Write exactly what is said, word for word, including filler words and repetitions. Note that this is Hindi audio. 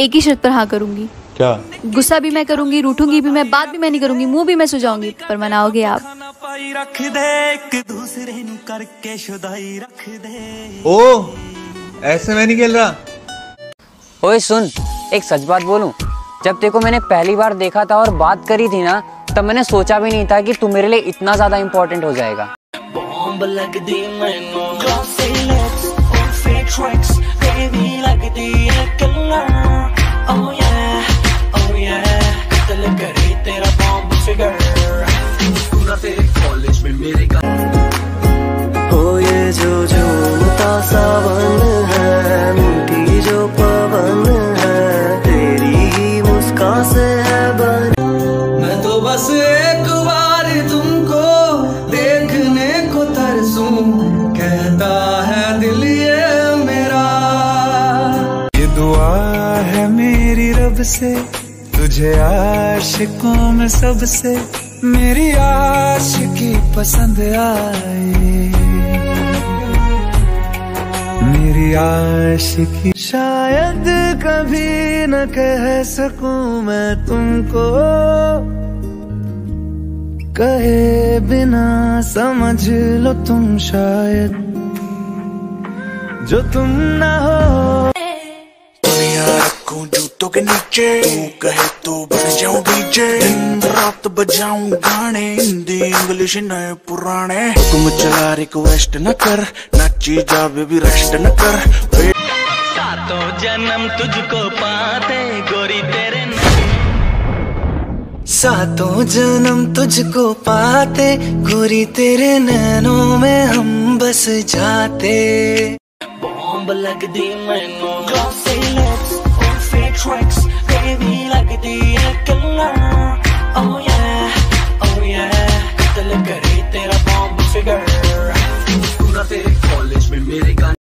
एक ही शर्त पर हाँ करूंगी। क्या? गुस्सा भी मैं करूंगी, रूठूंगी भी मैं, बात भी मैं नहीं करूंगी, मुंह भी मैं सुझाऊंगी, पर मनाओगे आप। ओ, ऐसे मैं नहीं खेल रहा। ओए सुन, एक सच बात बोलूं, जब तेरे को मैंने पहली बार देखा था और बात करी थी ना, तब मैंने सोचा भी नहीं था कि तू मेरे लिए इतना ज्यादा इम्पोर्टेंट हो जाएगा। हो ये जो झूमता सावन है, मीठी जो पवन है, तेरी ही मुस्कान से है बन। मैं तो बस एक बार तुमको देखने को तरसूं, कहता है दिल ये मेरा। ये दुआ है मेरी रब से, तुझे आशिकों में सबसे मेरी आशिकी पसंद आए, मेरी आशिकी। शायद कभी न कह सकूं मैं तुमको, कहे बिना समझ लो तुम शायद, जो तुम ना हो। जूतों के नीचे तू कहे तो बन जाऊं डीजे, दिन रात बजाऊं गाने, हिंदी इंग्लिश नए पुराने। तुम चला रिक्वेस्ट न कर, नाची जा बेबी रेस्ट न कर। सातों जन्म तुझको पाते गोरी तेरे, सातों जन्म तुझको पाते गोरी तेरे नैनों में हम बस जाते। बॉम्ब लगदी मैनू